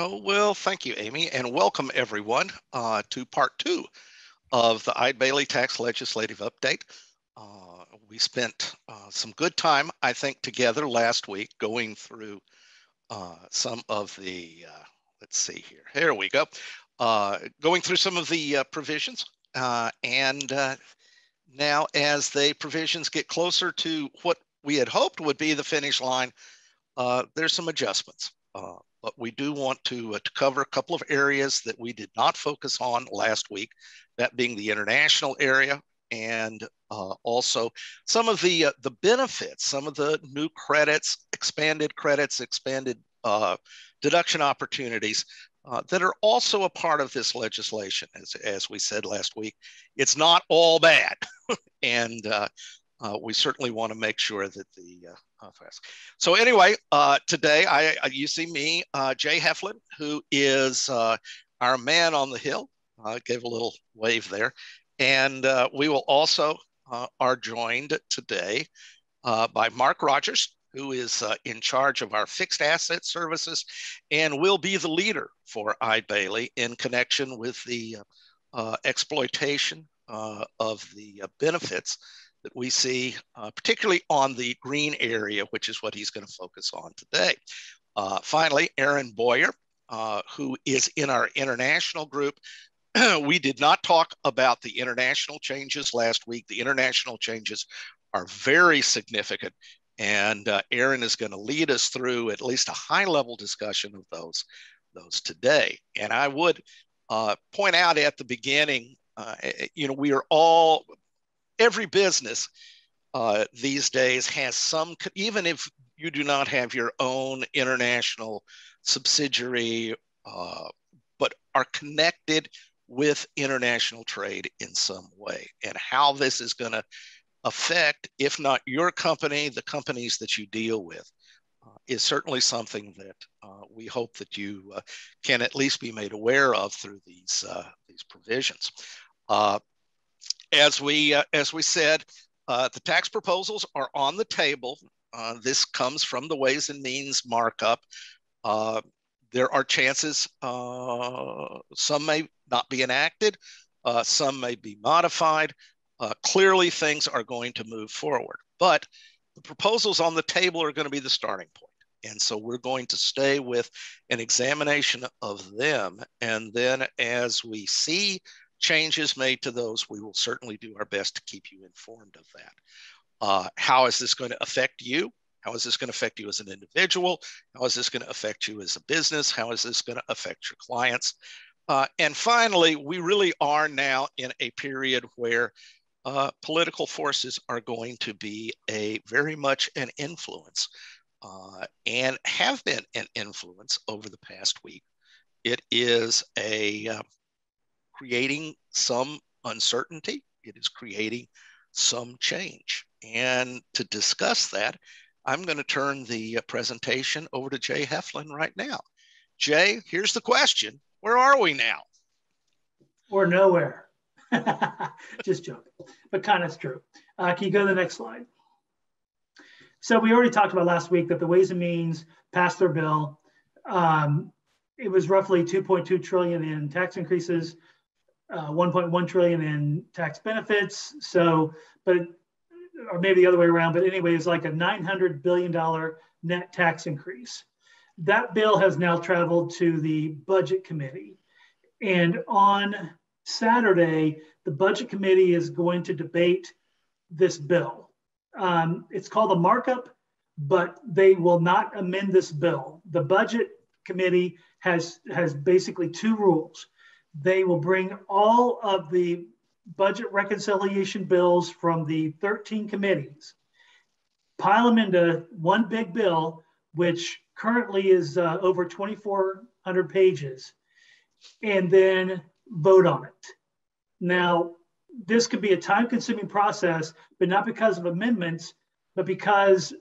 Oh, well, thank you, Amy, and welcome everyone to part two of the Eide Bailly Tax Legislative Update. We spent some good time, I think, together last week going through some of the, let's see here, here we go, going through some of the provisions. And now as the provisions get closer to what we had hoped would be the finish line, there's some adjustments. But we do want to cover a couple of areas that we did not focus on last week, that being the international area and also some of the benefits, some of the new credits, expanded deduction opportunities that are also a part of this legislation. As we said last week, it's not all bad. And we certainly want to make sure that the so anyway, today you see me, Jay Heflin, who is our man on the Hill. Gave a little wave there, and we will also are joined today by Mark Rogers, who is in charge of our fixed asset services, and will be the leader for Eide Bailly in connection with the exploitation of the benefits that we see, particularly on the green area, which is what he's going to focus on today. Finally, Aaron Boyer, who is in our international group. We did not talk about the international changes last week. The international changes are very significant, and Aaron is going to lead us through at least a high-level discussion of those today. And I would point out at the beginning, we are all, every business these days has some, even if you do not have your own international subsidiary, but are connected with international trade in some way. And how this is going to affect, if not your company, the companies that you deal with, is certainly something that we hope that you can at least be made aware of through these provisions. As we said, the tax proposals are on the table. This comes from the Ways and Means markup. There are chances some may not be enacted, some may be modified. Clearly, things are going to move forward, but the proposals on the table are going to be the starting point. And so we're going to stay with an examination of them. And then as we see changes made to those, we will certainly do our best to keep you informed of that. How is this going to affect you? How is this going to affect you as an individual? How is this going to affect you as a business? How is this going to affect your clients? And finally, we really are now in a period where political forces are going to be very much an influence and have been an influence over the past week. It is creating some uncertainty. It is creating some change. And to discuss that, I'm going to turn the presentation over to Jay Heflin right now. Jay, here's the question. Where are we now? We're nowhere. Just joking, but kind of true. Can you go to the next slide? So we already talked about last week that the Ways and Means passed their bill. It was roughly 2.2 trillion in tax increases, 1.1 trillion in tax benefits. So, or maybe the other way around, but anyway, it's like a $900 billion net tax increase. That bill has now traveled to the Budget Committee. And on Saturday, the Budget Committee is going to debate this bill. It's called a markup, but they will not amend this bill. The Budget Committee has basically two rules. They will bring all of the budget reconciliation bills from the 13 committees, pile them into one big bill, which currently is over 2,400 pages, and then vote on it. Now, this could be a time-consuming process, but not because of amendments, but because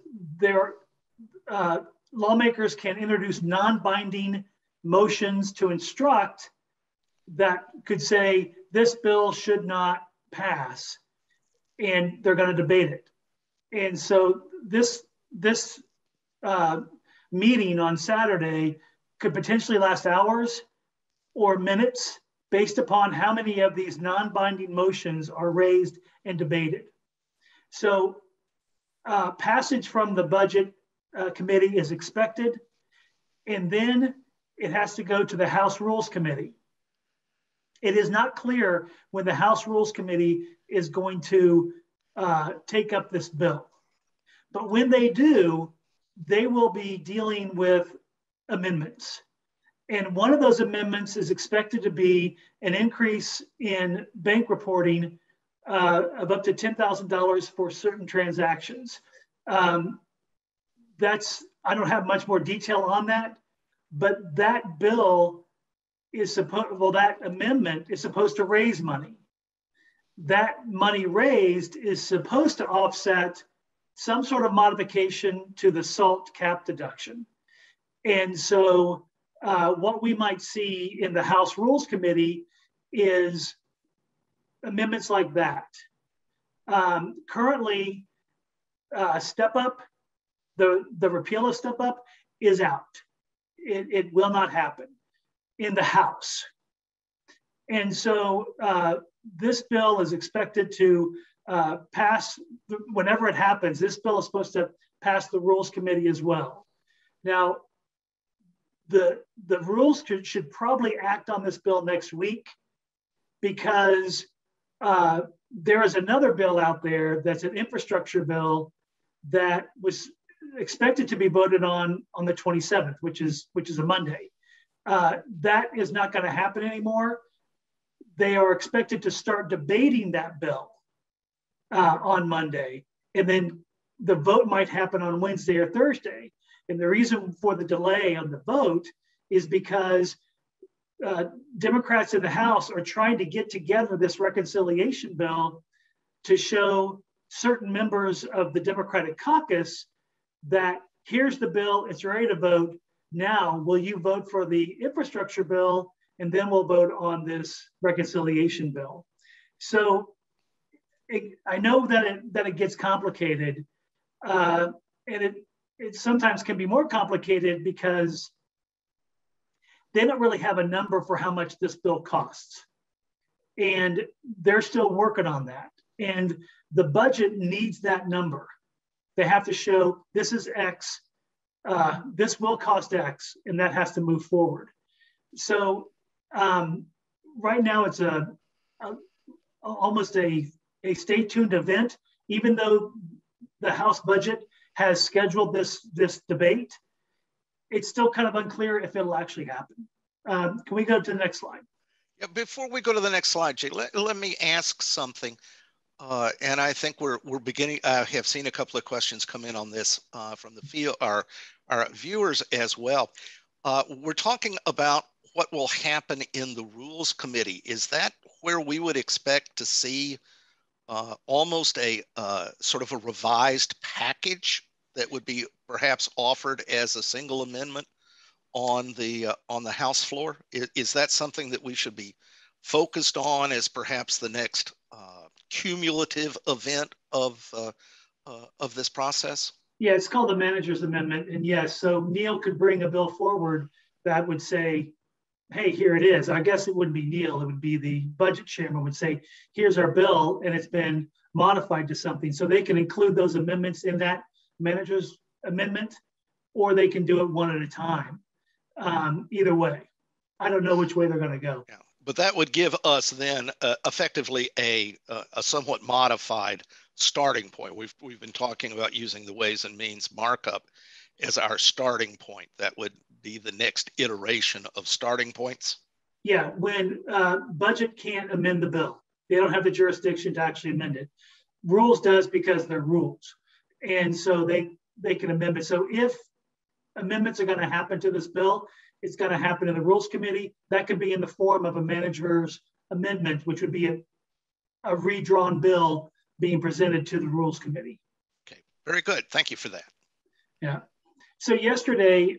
lawmakers can introduce non-binding motions to instruct that could say this bill should not pass, and they're going to debate it. And so this meeting on Saturday could potentially last hours or minutes based upon how many of these non-binding motions are raised and debated. So passage from the budget committee is expected, and then it has to go to the House Rules Committee. It is not clear when the House Rules Committee is going to take up this bill. But when they do, they will be dealing with amendments. And one of those amendments is expected to be an increase in bank reporting of up to $10,000 for certain transactions. I don't have much more detail on that, but that bill is that amendment is supposed to raise money. That money raised is supposed to offset some sort of modification to the SALT cap deduction. And so what we might see in the House Rules Committee is amendments like that. Currently, Step Up, the repeal of Step Up is out. It will not happen in the House. And so this bill is expected to pass, whenever it happens, this bill is supposed to pass the Rules Committee as well. Now, the rules should probably act on this bill next week, because there is another bill out there that's an infrastructure bill that was expected to be voted on the 27th, which is a Monday. That is not going to happen anymore. They are expected to start debating that bill on Monday, and then the vote might happen on Wednesday or Thursday. And the reason for the delay on the vote is because Democrats in the House are trying to get together this reconciliation bill to show certain members of the Democratic caucus that here's the bill, it's ready to vote. Now, will you vote for the infrastructure bill? And then we'll vote on this reconciliation bill. So I know that it gets complicated, and it sometimes can be more complicated because they don't really have a number for how much this bill costs. And they're still working on that. And the budget needs that number. They have to show this is X, this will cost X, and that has to move forward. So right now it's almost a stay tuned event, even though the House budget has scheduled this debate. It's still kind of unclear if it'll actually happen. Can we go to the next slide? Yeah, before we go to the next slide, Jay, let me ask something. And I think we're beginning. I have seen a couple of questions come in on this from the field, our viewers as well. We're talking about what will happen in the Rules Committee. Is that where we would expect to see almost a sort of a revised package that would be perhaps offered as a single amendment on the House floor? Is that something that we should be focused on as perhaps the next cumulative event of this process? Yeah, it's called the Manager's Amendment. And yes, so Neil could bring a bill forward that would say, hey, here it is. I guess it wouldn't be Neil, it would be the budget chairman would say, here's our bill, and it's been modified to something. So they can include those amendments in that Manager's Amendment, or they can do it one at a time. Either way, I don't know which way they're going to go. Yeah, but that would give us then effectively a somewhat modified starting point. We've been talking about using the Ways and Means markup as our starting point. That would be the next iteration of starting points. Yeah, when budget can't amend the bill, they don't have the jurisdiction to actually amend it. Rules does because they're rules, and so they can amend it. So if amendments are going to happen to this bill, it's going to happen in the Rules Committee. That could be in the form of a manager's amendment, which would be a redrawn bill being presented to the Rules Committee. Okay, very good. Thank you for that. Yeah. So yesterday,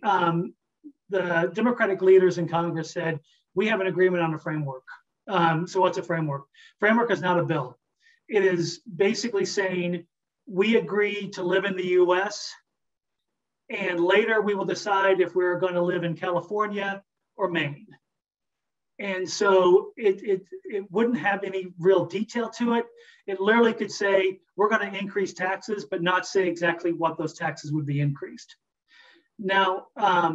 the Democratic leaders in Congress said, we have an agreement on a framework. So what's a framework? Framework is not a bill. It is basically saying we agree to live in the US And later we will decide if we're going to live in California or Maine. And so it wouldn't have any real detail to it. It literally could say, we're going to increase taxes, but not say exactly what those taxes would be increased. Now,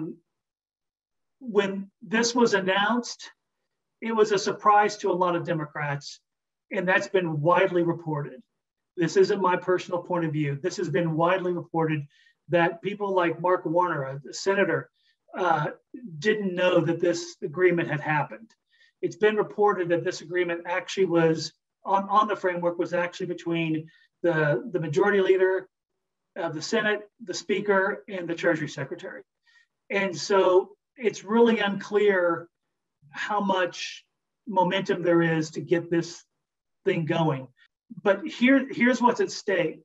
when this was announced, it was a surprise to a lot of Democrats, and that's been widely reported. This isn't my personal point of view. This has been widely reported that people like Mark Warner, a senator, didn't know that this agreement had happened. It's been reported that this agreement actually was on the framework was actually between the majority leader of the Senate, the Speaker, and the Treasury Secretary. And so it's really unclear how much momentum there is to get this thing going. But here's what's at stake.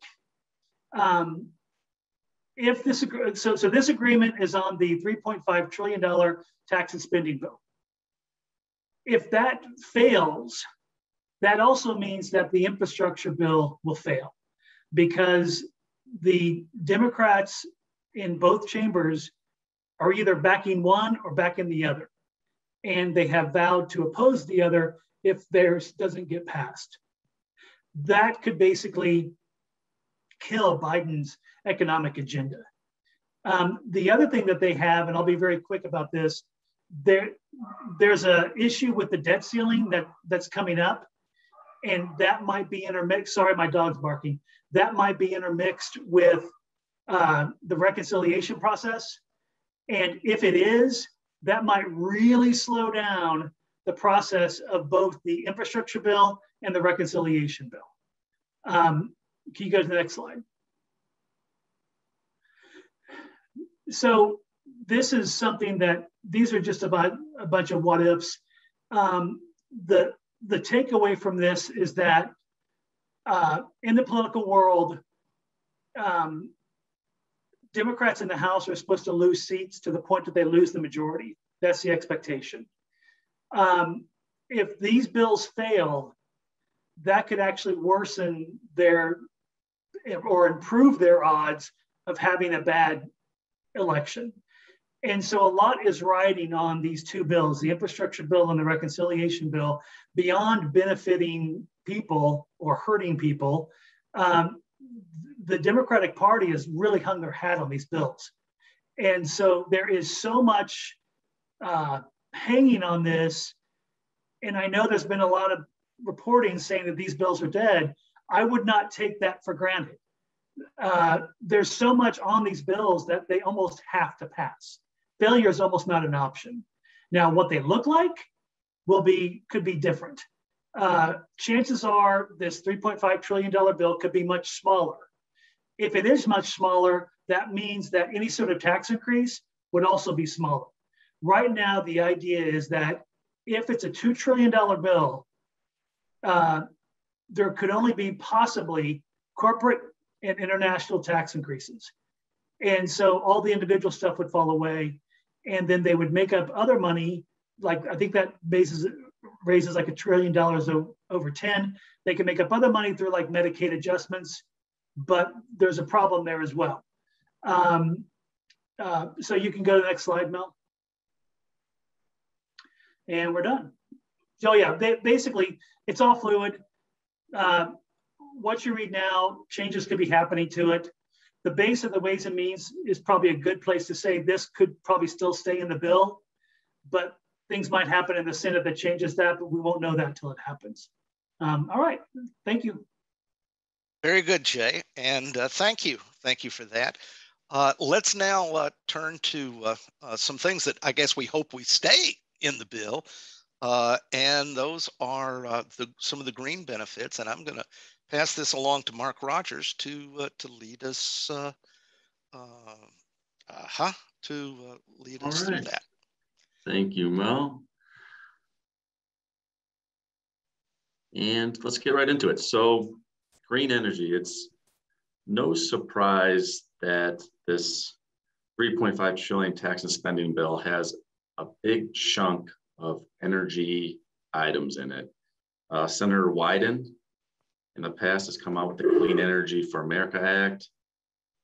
If this so this agreement is on the $3.5 trillion tax and spending bill. If that fails, that also means that the infrastructure bill will fail, because the Democrats in both chambers are either backing one or backing the other, and they have vowed to oppose the other if theirs doesn't get passed. That could basically kill Biden's economic agenda. The other thing that they have, and I'll be very quick about this, there's an issue with the debt ceiling that's coming up, and that might be intermixed. Sorry, my dog's barking. That might be intermixed with the reconciliation process. And if it is, that might really slow down the process of both the infrastructure bill and the reconciliation bill. Can you go to the next slide? So this is something that these are just about a bunch of what ifs. The takeaway from this is that in the political world, Democrats in the House are supposed to lose seats to the point that they lose the majority. That's the expectation. If these bills fail, that could actually worsen their or improve their odds of having a bad election. And so a lot is riding on these two bills, the infrastructure bill and the reconciliation bill, beyond benefiting people or hurting people. The Democratic Party has really hung their hat on these bills. And so there is so much hanging on this. And I know there's been a lot of reporting saying that these bills are dead. I would not take that for granted. There's so much on these bills that they almost have to pass. Failure is almost not an option. Now, what they look like could be different. Chances are this $3.5 trillion bill could be much smaller. If it is much smaller, that means that any sort of tax increase would also be smaller. Right now, the idea is that if it's a $2 trillion bill, there could only be possibly corporate and international tax increases. And so all the individual stuff would fall away. And then they would make up other money, like I think that raises like $1 trillion over 10. They can make up other money through like Medicaid adjustments, but there's a problem there as well. So you can go to the next slide, Mel. And we're done. So yeah, basically it's all fluid. What you read now, changes could be happening to it. The base of the Ways and Means is probably a good place to say this could probably still stay in the bill, but things might happen in the Senate that changes that, but we won't know that until it happens. All right, thank you. Very good, Jay, and thank you for that. Let's now turn to some things that I guess we hope we stay in the bill, and those are some of the green benefits, and I'm going to pass this along to Mark Rogers to lead us through that. Thank you, Mel. And let's get right into it. So, green energy. It's no surprise that this $3.5 trillion tax and spending bill has a big chunk of energy items in it. Senator Wyden in the past has come out with the Clean Energy for America Act.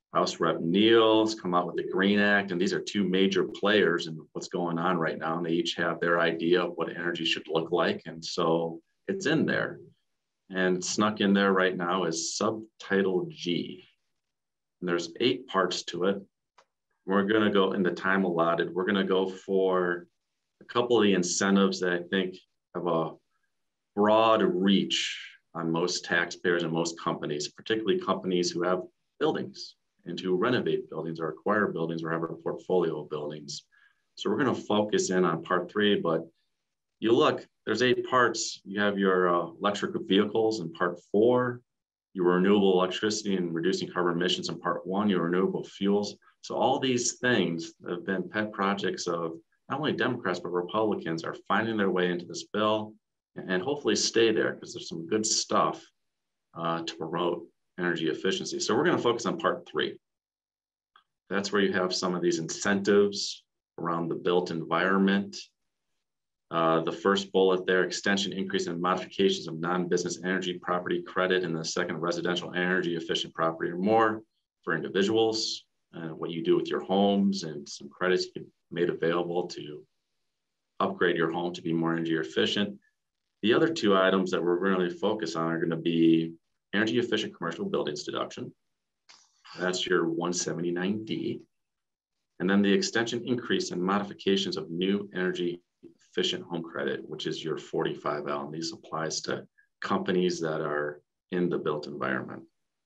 House Rep Neal has come out with the Green Act, and these are two major players in what's going on right now. And they each have their idea of what energy should look like. And so it's in there. And snuck in there right now is Subtitle G. And there's 8 parts to it. We're going to go in the time allotted. We're going to go for a couple of the incentives that I think have a broad reach on most taxpayers and most companies, particularly companies who have buildings and who renovate buildings or acquire buildings or have a portfolio of buildings. So we're going to focus in on part 3, but you look, there's 8 parts. You have your electric vehicles in part 4, your renewable electricity and reducing carbon emissions in part 1, your renewable fuels. So all these things have been pet projects of not only Democrats, but Republicans are finding their way into this bill and hopefully stay there because there's some good stuff to promote energy efficiency. So we're going to focus on part 3. That's where you have some of these incentives around the built environment. The first bullet there, extension, increase, and modifications of non-business energy property credit, and the second, residential energy efficient property or more for individuals, what you do with your homes and some credits you can made available to upgrade your home to be more energy efficient. The other 2 items that we're really focused on are going to be energy efficient commercial buildings deduction. That's your 179D. And then the extension, increase, and modifications of new energy efficient home credit, which is your 45L. And these applies to companies that are in the built environment.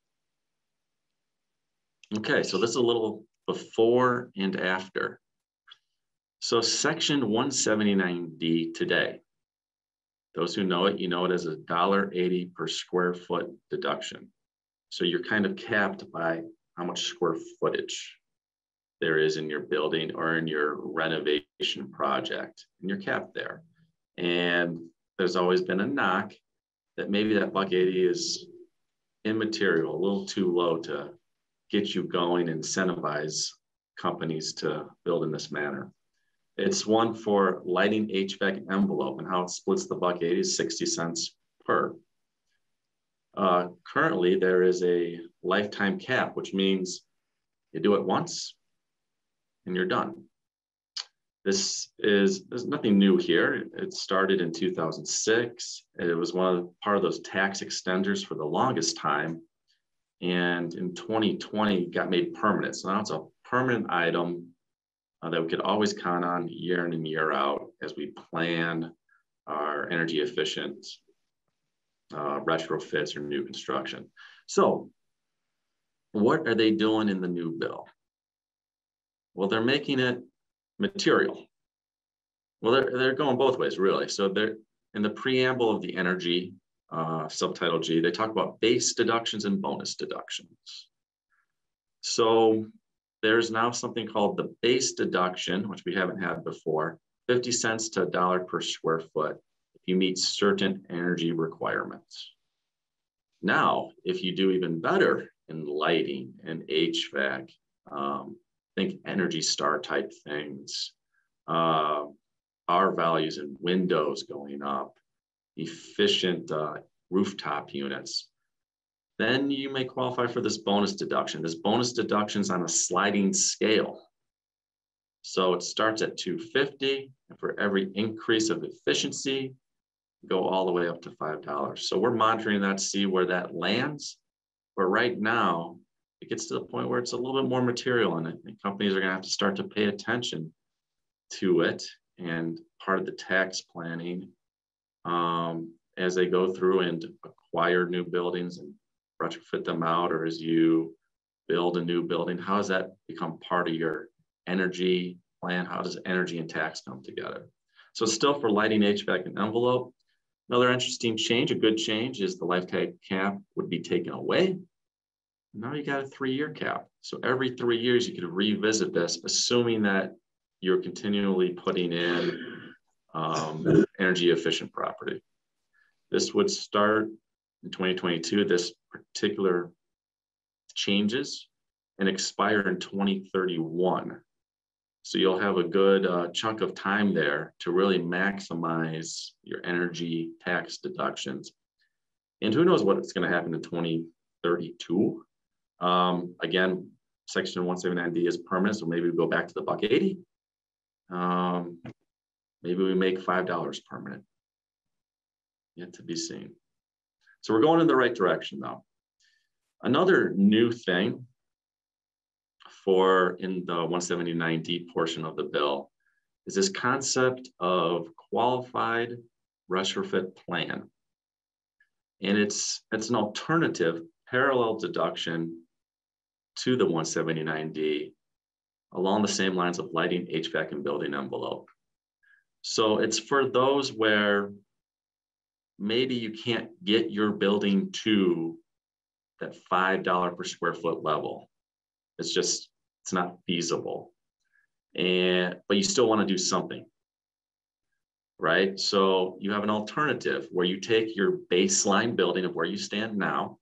Okay, so this is a little before and after. So section 179D today, those who know it, you know it as $1.80 per square foot deduction. So you're kind of capped by how much square footage there is in your building or in your renovation project, and you're capped there. And there's always been a knock that maybe that $1.80 is immaterial, a little too low to get you going and incentivize companies to build in this manner. It's one for lighting, HVAC, envelope, and how it splits the $1.80 is 60 cents per. Currently, there is a lifetime cap, which means you do it once and you're done. There's nothing new here. It started in 2006. It was part of those tax extenders for the longest time. And in 2020, got made permanent. So now it's a permanent item that we could always count on year in and year out as we plan our energy efficient retrofits or new construction. So what are they doing in the new bill? Well, they're making it material. Well, they're going both ways, really. So they're in the preamble of the energy subtitle G, they talk about base deductions and bonus deductions. So there's now something called the base deduction, which we haven't had before, 50 cents to $1 per square foot if you meet certain energy requirements. Now, if you do even better in lighting and HVAC, think Energy Star type things, R values in windows going up, efficient rooftop units, then you may qualify for this bonus deduction. This bonus deduction is on a sliding scale. So it starts at $2.50, and for every increase of efficiency, go all the way up to $5. So we're monitoring that to see where that lands. But right now, it gets to the point where it's a little bit more material, and I think companies are going to have to start to pay attention to it. And part of the tax planning as they go through and acquire new buildings and retrofit them out, or as you build a new building, how does that become part of your energy plan? How does energy and tax come together? So still for lighting, HVAC, and envelope. Another interesting change, a good change, is the lifetime cap would be taken away. Now you got a 3-year cap. So every 3 years you could revisit this, assuming that you're continually putting in energy efficient property. This would start in 2022, this particular changes, and expire in 2031. So you'll have a good chunk of time there to really maximize your energy tax deductions. And who knows what's going to happen in 2032. Again, Section 179D is permanent, so maybe we go back to the $1.80. Maybe we make $5 permanent. Yet to be seen. So we're going in the right direction though. Another new thing in the 179D portion of the bill is this concept of qualified retrofit plan. And it's an alternative parallel deduction to the 179D along the same lines of lighting, HVAC, and building envelope. So it's for those where maybe you can't get your building to that $5 per square foot level. It's not feasible. But you still want to do something, right? So you have an alternative where you take your baseline building of where you stand now,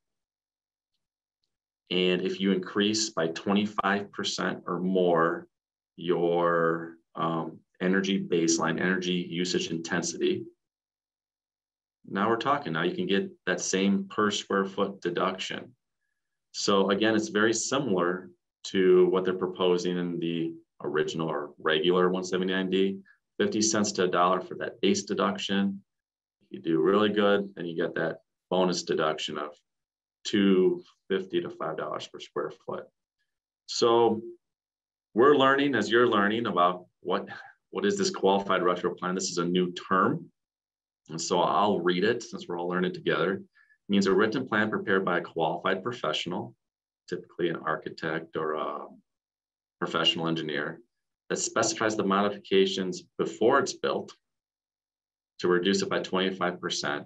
and if you increase by 25% or more your energy baseline, energy usage intensity, now we're talking. Now you can get that same per square foot deduction. So again, it's very similar to what they're proposing in the original or regular 179D, 50 cents to $1 for that base deduction. If you do really good, then you get that bonus deduction of $2.50 to $5 per square foot. So we're learning, as you're learning, about what is this qualified retro plan. This is a new term. And so I'll read it since we're all learning together. It means a written plan prepared by a qualified professional, typically an architect or a professional engineer, that specifies the modifications before it's built to reduce it by 25%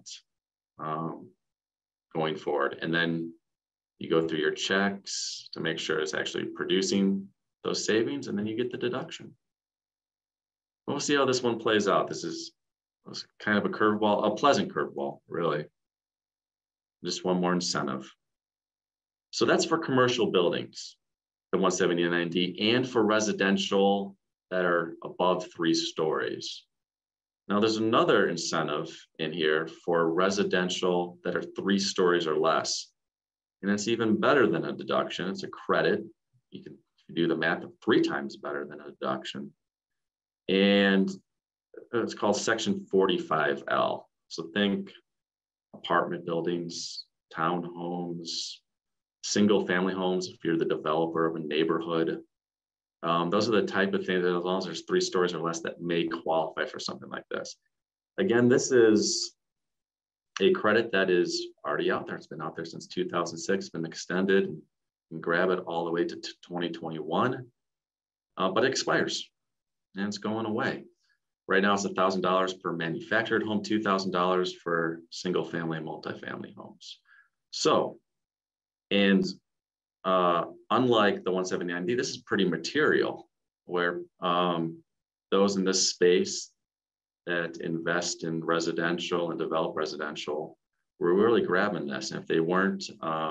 going forward. And then you go through your checks to make sure it's actually producing those savings, and then you get the deduction. We'll see how this one plays out. This is kind of a curveball, a pleasant curveball, really. Just one more incentive. So that's for commercial buildings, the 179D, and for residential that are above 3 stories. Now there's another incentive in here for residential that are 3 stories or less. And it's even better than a deduction. It's a credit. You can do the math, 3 times better than a deduction. And it's called Section 45L. So think apartment buildings, townhomes, single family homes, if you're the developer of a neighborhood. Those are the type of things that, as long as there's 3 stories or less, that may qualify for something like this. Again, this is a credit that is already out there. It's been out there since 2006, been extended. You can grab it all the way to 2021, but it expires and it's going away. Right now it's $1,000 per manufactured home, $2,000 for single family and multifamily homes. So, and unlike the 179D, this is pretty material, where those in this space that invest in residential and develop residential, we're really grabbing this. And if they weren't,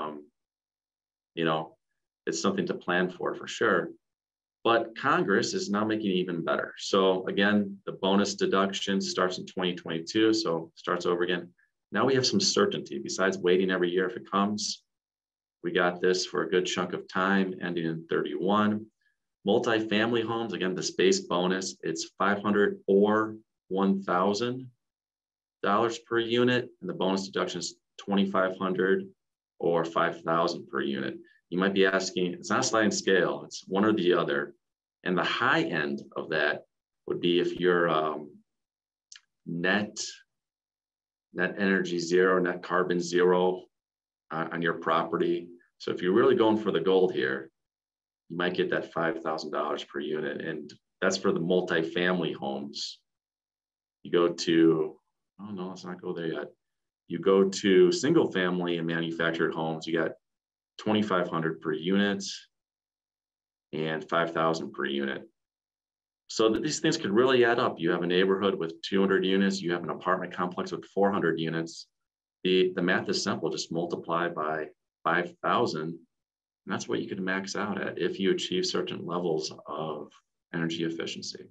it's something to plan for sure. But Congress is now making it even better. So again, the bonus deduction starts in 2022, so starts over again. Now we have some certainty. Besides waiting every year if it comes, we got this for a good chunk of time, ending in 31. Multifamily homes, again, the base bonus, it's $500 or $1,000 per unit, and the bonus deduction is $2,500 or $5,000 per unit. You might be asking, it's not a sliding scale, it's one or the other. And the high end of that would be if you're net energy zero, net carbon zero on your property. So if you're really going for the gold here, you might get that $5,000 per unit. And that's for the multifamily homes. You go to, oh no, let's not go there yet. You go to single family and manufactured homes, you got $2,500 per unit and $5,000 per unit. So that these things could really add up. You have a neighborhood with 200 units, you have an apartment complex with 400 units. The math is simple, just multiply by 5,000, and that's what you could max out at if you achieve certain levels of energy efficiency.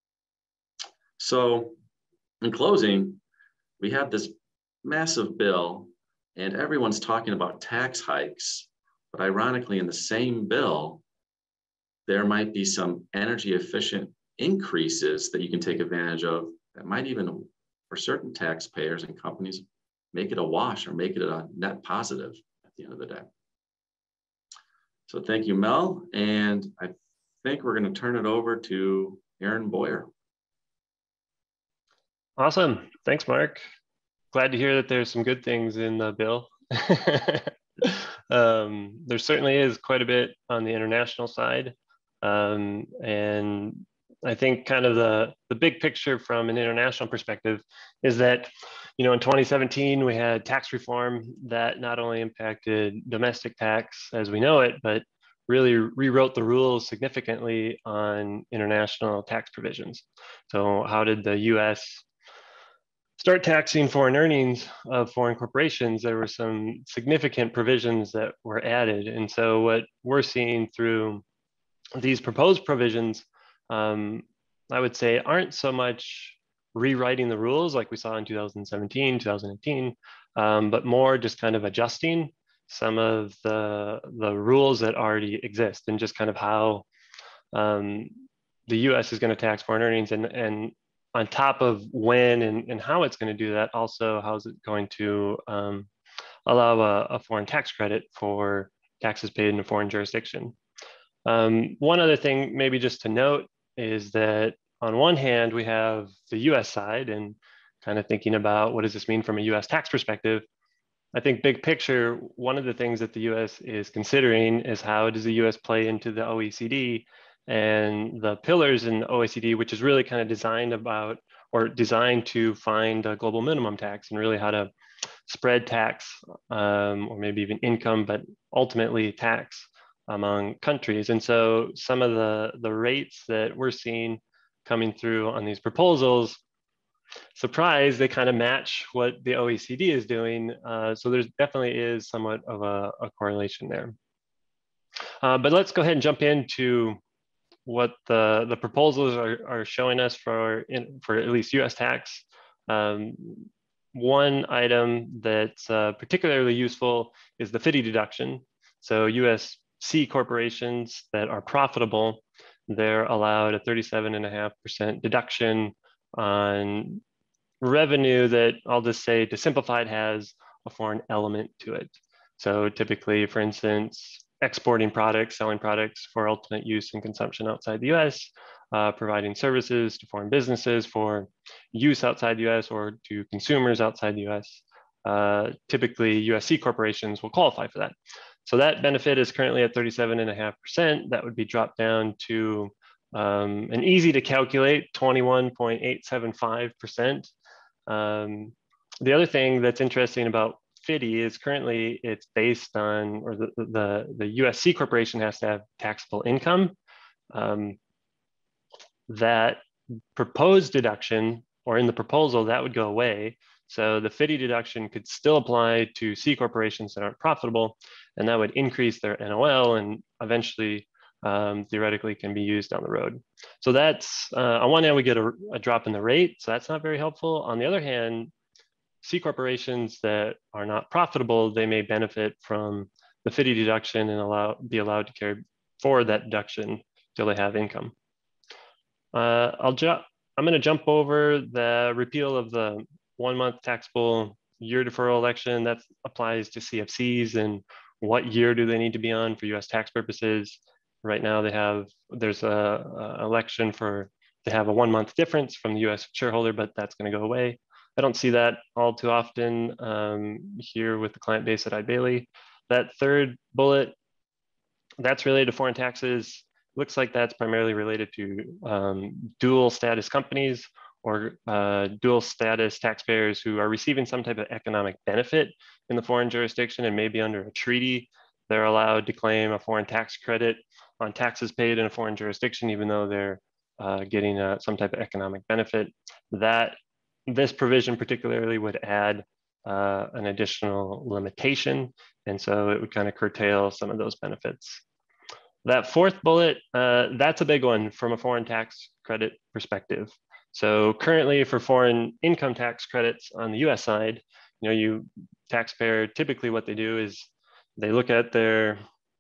So in closing, we have this massive bill and everyone's talking about tax hikes, but ironically in the same bill, there might be some energy efficient increases that you can take advantage of that might even, for certain taxpayers and companies, make it a wash or make it a net positive at the end of the day. So thank you, Mel. And I think we're going to turn it over to Aaron Boyer. Awesome. Thanks, Mark. Glad to hear that there's some good things in the bill. There certainly is quite a bit on the international side. And I think kind of the big picture from an international perspective is that, in 2017, we had tax reform that not only impacted domestic tax as we know it, but really rewrote the rules significantly on international tax provisions. So how did the US start taxing foreign earnings of foreign corporations? There were some significant provisions that were added. And so what we're seeing through these proposed provisions, I would say, aren't so much rewriting the rules like we saw in 2017, 2018, but more just kind of adjusting some of the rules that already exist and just kind of how the US is going to tax foreign earnings, and on top of when and how it's going to do that, also how is it going to allow a foreign tax credit for taxes paid in a foreign jurisdiction. One other thing maybe just to note is that on one hand, we have the US side and kind of thinking about what does this mean from a US tax perspective. I think big picture, one of the things that the US is considering is how does the US play into the OECD and the pillars in the OECD, which is really kind of designed to find a global minimum tax and really how to spread tax or maybe even income, but ultimately tax among countries. And so some of the rates that we're seeing coming through on these proposals, surprise, they kind of match what the OECD is doing. So there's definitely is somewhat of a correlation there. But let's go ahead and jump into what the proposals are showing us for at least US tax. One item that's particularly useful is the FDII deduction. So US C corporations that are profitable, they're allowed a 37.5% deduction on revenue that, I'll just say to simplify it, has a foreign element to it. So typically, for instance, exporting products, selling products for ultimate use and consumption outside the US, providing services to foreign businesses for use outside the US or to consumers outside the US. Typically, US C corporations will qualify for that. So that benefit is currently at 37.5%. That would be dropped down to an easy to calculate 21.875%. The other thing that's interesting about FDII is currently it's based on, or the US C corporation has to have taxable income. That proposed deduction, or in the proposal, that would go away. So the FDII deduction could still apply to C corporations that aren't profitable, and that would increase their NOL and eventually theoretically can be used down the road. So that's, on one hand, we get a drop in the rate, so that's not very helpful. On the other hand, C corporations that are not profitable, they may benefit from the FDII deduction and be allowed to carry forward that deduction till they have income. I'm going to jump over the repeal of the 1 month taxable year deferral election. That applies to CFCs and what year do they need to be on for US tax purposes. Right now there's a election to have a 1 month difference from the US shareholder, but that's going to go away. I don't see that all too often here with the client base at Eide Bailly. That third bullet, that's related to foreign taxes. Looks like that's primarily related to dual status companies or dual status taxpayers who are receiving some type of economic benefit in the foreign jurisdiction, and maybe under a treaty, they're allowed to claim a foreign tax credit on taxes paid in a foreign jurisdiction, even though they're getting some type of economic benefit. This provision particularly would add an additional limitation, and so it would kind of curtail some of those benefits. That fourth bullet, that's a big one from a foreign tax credit perspective. So currently for foreign income tax credits on the US side, taxpayer, typically what they do is they look at their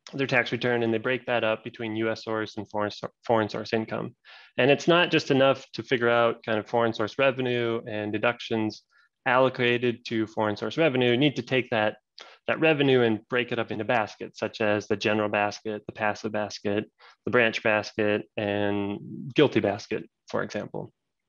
their tax return, and they break that up between US source and foreign source income. And it's not just enough to figure out kind of foreign source revenue and deductions allocated to foreign source revenue. You need to take that revenue and break it up into baskets, such as the general basket, the passive basket, the branch basket, and GILTI basket, for example.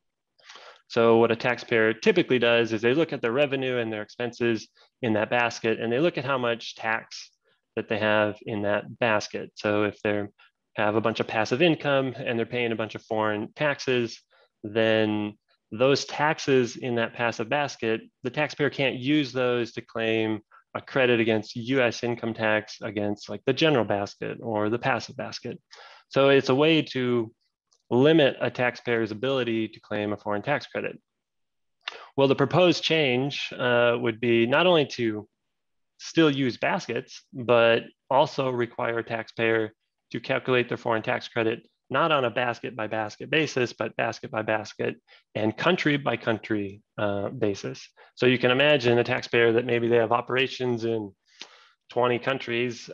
So what a taxpayer typically does is they look at their revenue and their expenses in that basket, and they look at how much tax that they have in that basket. So if they have a bunch of passive income and they're paying a bunch of foreign taxes, then those taxes in that passive basket, the taxpayer can't use those to claim a credit against US income tax against like the general basket or the passive basket. So it's a way to limit a taxpayer's ability to claim a foreign tax credit. Well, the proposed change would be not only to still use baskets, but also require a taxpayer to calculate their foreign tax credit, not on a basket by basket basis, but basket by basket and country by country basis. So you can imagine a taxpayer that maybe they have operations in 20 countries,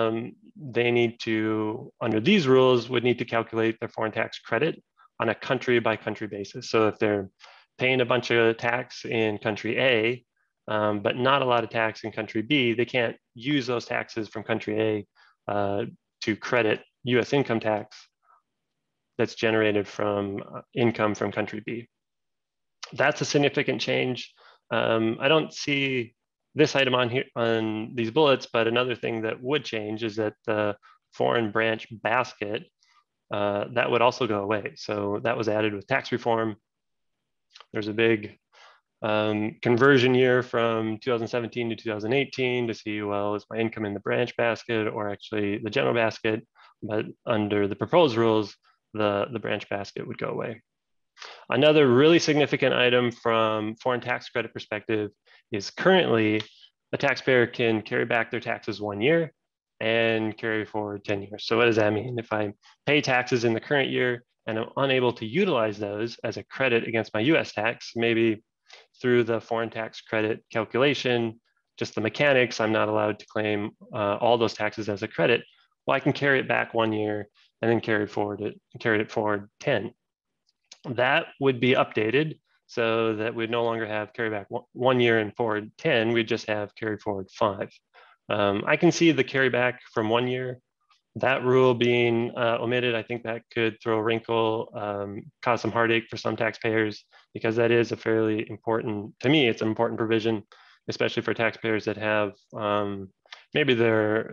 they need to, under these rules, would need to calculate their foreign tax credit on a country by country basis. So if they're paying a bunch of tax in country A, but not a lot of tax in country B, they can't use those taxes from country A to credit US income tax that's generated from income from country B. That's a significant change. I don't see this item on here on these bullets, but another thing that would change is that the foreign branch basket, that would also go away. So that was added with tax reform. There's a big conversion year from 2017 to 2018 to see, well, is my income in the branch basket or actually the general basket? But under the proposed rules, the branch basket would go away. Another really significant item from foreign tax credit perspective is currently a taxpayer can carry back their taxes 1 year and carry forward 10 years. So what does that mean? If I pay taxes in the current year and I'm unable to utilize those as a credit against my US tax, maybe through the foreign tax credit calculation, just the mechanics, I'm not allowed to claim all those taxes as a credit. Well, I can carry it back 1 year and then carry it forward 10. That would be updated so that we'd no longer have carry back 1 year and forward 10, we'd just have carry forward 5. I can see the carry back from 1 year, that rule being omitted. I think that could throw a wrinkle, cause some heartache for some taxpayers, because that is a fairly important, to me, it's an important provision, especially for taxpayers that have maybe their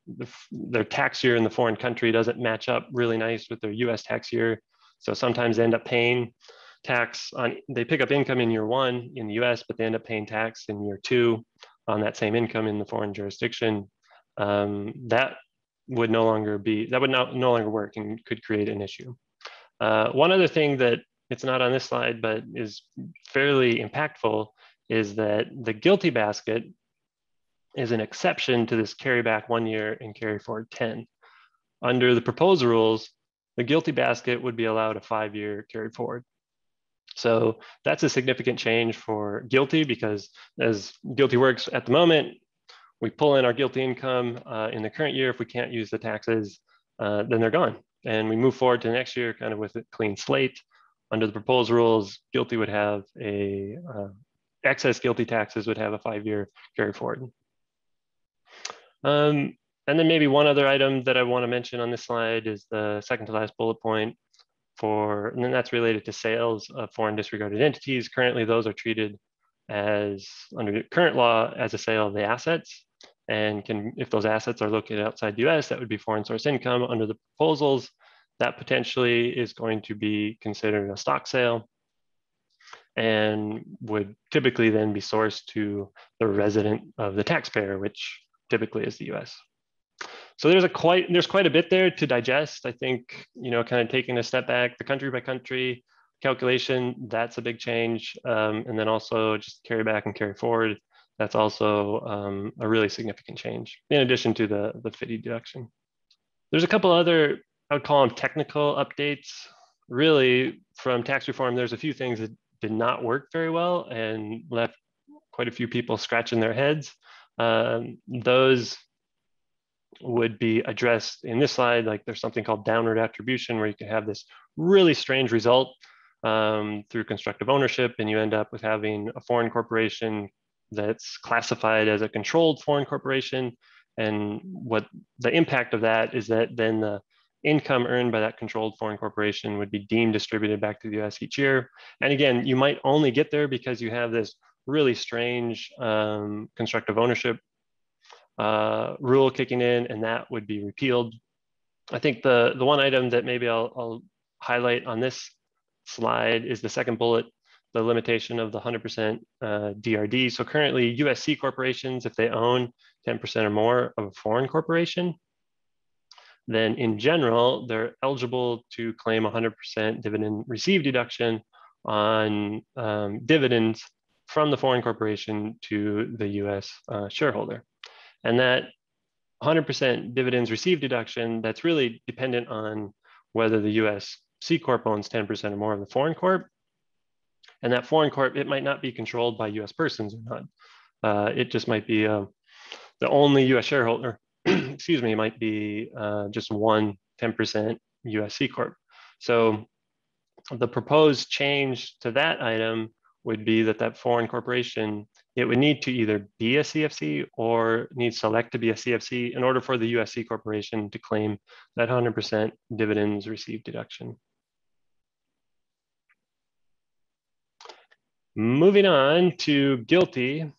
tax year in the foreign country doesn't match up really nice with their US tax year. So sometimes they end up paying tax on, they pick up income in year 1 in the US, but they end up paying tax in year 2 on that same income in the foreign jurisdiction. That would no longer work and could create an issue. One other thing that it's not on this slide, but is fairly impactful is that the GILTI basket is an exception to this carry back 1 year and carry forward 10. Under the proposed rules, the GILTI basket would be allowed a 5-year carry forward. So that's a significant change for GILTI, because as GILTI works at the moment, we pull in our GILTI income in the current year. If we can't use the taxes, then they're gone. And we move forward to next year kind of with a clean slate. Under the proposed rules, GILTI would have excess GILTI taxes would have a 5-year carry forward. And then maybe one other item that I want to mention on this slide is the second to last bullet point and then that's related to sales of foreign disregarded entities. Currently, those are treated as, under current law, as a sale of the assets. And if those assets are located outside the US, that would be foreign source income. Under the proposals, that potentially is going to be considered a stock sale and would typically then be sourced to the resident of the taxpayer, which typically is the US. So there's quite a bit there to digest. I think, kind of taking a step back, the country by country calculation, that's a big change. And then also just carry back and carry forward, that's also a really significant change, in addition to the FDII deduction. There's a couple other, I would call them technical updates. Really, from tax reform, there's a few things that did not work very well and left quite a few people scratching their heads. Those would be addressed in this slide. Like there's something called downward attribution, where you can have this really strange result through constructive ownership, and you end up with having a foreign corporation that's classified as a controlled foreign corporation. And what the impact of that is that then the income earned by that controlled foreign corporation would be deemed distributed back to the US each year. And again, you might only get there because you have this really strange constructive ownership rule kicking in, and that would be repealed. I think the one item that maybe I'll highlight on this slide is the second bullet, the limitation of the 100% DRD. So currently USC corporations, if they own 10% or more of a foreign corporation, then in general, they're eligible to claim 100% dividend received deduction on dividends from the foreign corporation to the US shareholder. And that 100% dividends received deduction, that's really dependent on whether the US C Corp owns 10% or more of the foreign corp. And that foreign corp, it might not be controlled by US persons or not. It just might be the only US shareholder, excuse me, might be just one 10% US C Corp. So the proposed change to that item would be that that foreign corporation, it would need to either be a CFC or need select to be a CFC in order for the USC corporation to claim that 100% dividends received deduction. Moving on to GILTI.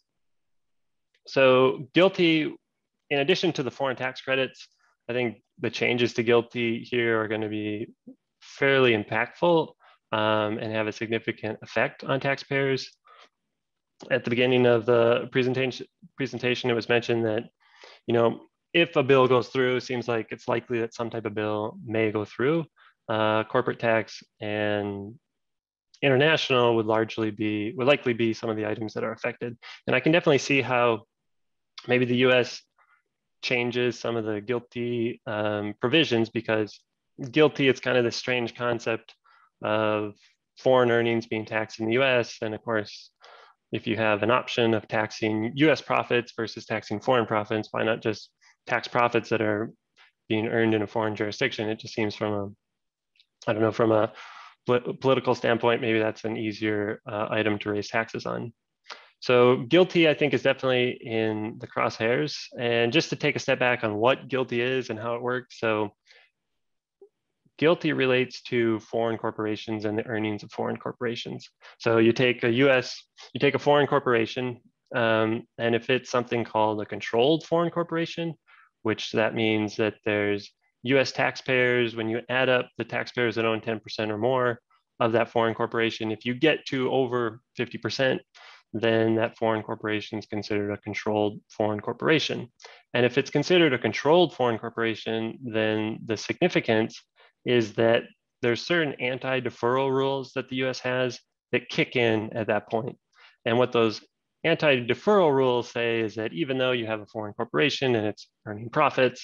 So GILTI, in addition to the foreign tax credits, I think the changes to GILTI here are going to be fairly impactful and have a significant effect on taxpayers. At the beginning of the presentation, it was mentioned that, you know, if a bill goes through, it seems like it's likely that some type of bill may go through. Corporate tax and international would likely be some of the items that are affected. And I can definitely see how maybe the US changes some of the GILTI provisions, because GILTI, it's kind of this strange concept of foreign earnings being taxed in the US. And of course, if you have an option of taxing US profits versus taxing foreign profits, why not just tax profits that are being earned in a foreign jurisdiction? It just seems from a political standpoint, maybe that's an easier item to raise taxes on. So GILTI, I think, is definitely in the crosshairs. And just to take a step back on what GILTI is and how it works. So GILTI relates to foreign corporations and the earnings of foreign corporations. So you take a foreign corporation, and if it's something called a controlled foreign corporation, which that means that there's US taxpayers, when you add up the taxpayers that own 10% or more of that foreign corporation, if you get to over 50%, then that foreign corporation is considered a controlled foreign corporation. And if it's considered a controlled foreign corporation, then the significance is that there's certain anti-deferral rules that the US has that kick in at that point. And what those anti-deferral rules say is that even though you have a foreign corporation and it's earning profits,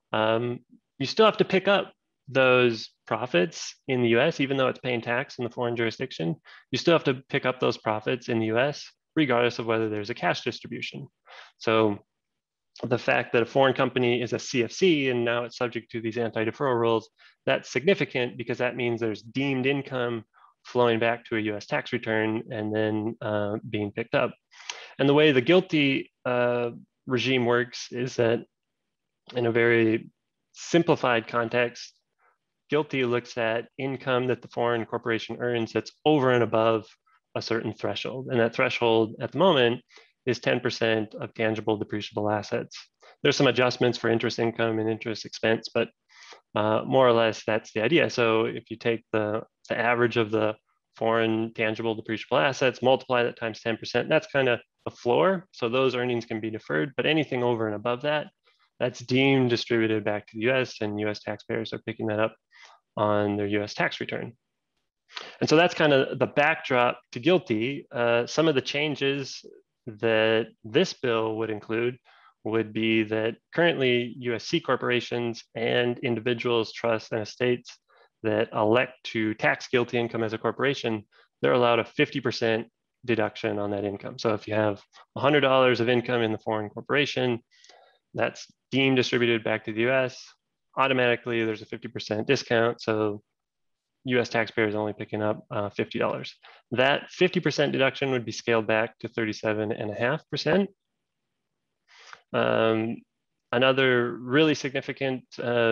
you still have to pick up those profits in the US, even though it's paying tax in the foreign jurisdiction. You still have to pick up those profits in the US, regardless of whether there's a cash distribution. So the fact that a foreign company is a CFC and now it's subject to these anti-deferral rules, that's significant because that means there's deemed income flowing back to a US tax return and then being picked up. And the way the GILTI regime works is that in a very simplified context, GILTI looks at income that the foreign corporation earns that's over and above a certain threshold. And that threshold at the moment is 10% of tangible depreciable assets. There's some adjustments for interest income and interest expense, but more or less that's the idea. So if you take the average of the foreign tangible depreciable assets, multiply that times 10%, that's kind of a floor. So those earnings can be deferred, but anything over and above that, that's deemed distributed back to the US, and US taxpayers are picking that up on their US tax return. And so that's kind of the backdrop to GILTI. Some of the changes that this bill would include would be that currently USC corporations and individuals, trusts, and estates that elect to tax GILTI income as a corporation, they're allowed a 50% deduction on that income. So if you have $100 of income in the foreign corporation, that's deemed distributed back to the US. Automatically, there's a 50% discount. So US taxpayers only picking up $50. That 50% deduction would be scaled back to 37.5%. Another really significant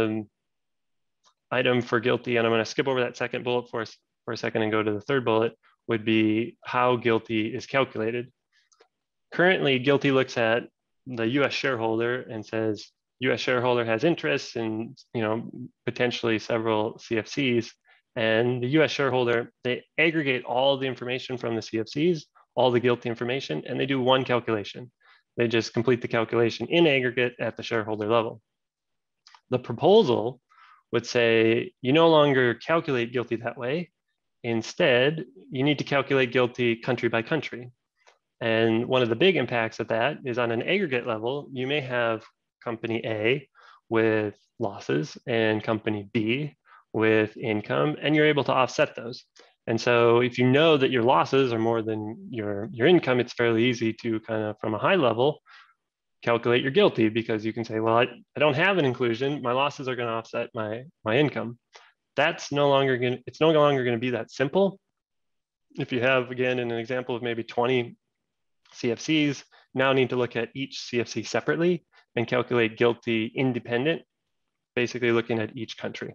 item for GILTI, and I'm going to skip over that second bullet for a second and go to the third bullet, would be how GILTI is calculated. Currently, GILTI looks at the US shareholder and says, US shareholder has interests in, potentially several CFCs, and the US shareholder, they aggregate all the information from the CFCs, all the GILTI information, and they do one calculation. They just complete the calculation in aggregate at the shareholder level. The proposal would say, you no longer calculate GILTI that way. Instead, you need to calculate GILTI country by country. And one of the big impacts of that is on an aggregate level, you may have company A with losses and company B with income, and you're able to offset those. And so if you know that your losses are more than your income, it's fairly easy to kind of, from a high level, calculate your GILTI, because you can say, well, I don't have an inclusion. My losses are going to offset my income. It's no longer going to be that simple. If you have, again, in an example of maybe 20 CFCs, now need to look at each CFC separately and calculate GILTI independent, basically looking at each country.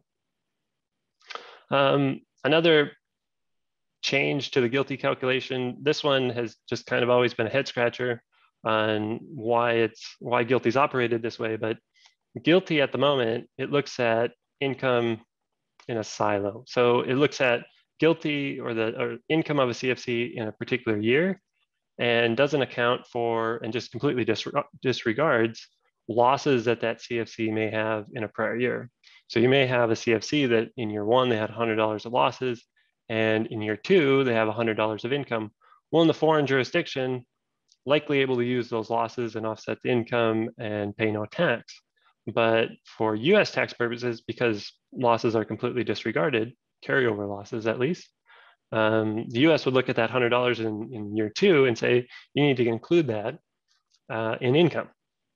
Another change to the GILTI calculation, this one has just kind of always been a head scratcher on why GILTI is operated this way, but GILTI at the moment, it looks at income in a silo. So it looks at GILTI or income of a CFC in a particular year, and doesn't account for and just completely disregards losses that CFC may have in a prior year. So you may have a CFC that in year one, they had $100 of losses, and in year two, they have $100 of income. Well, in the foreign jurisdiction, likely able to use those losses and offset the income and pay no tax. But for US tax purposes, because losses are completely disregarded, carryover losses at least, the US would look at that $100 in year two and say, you need to include that in income.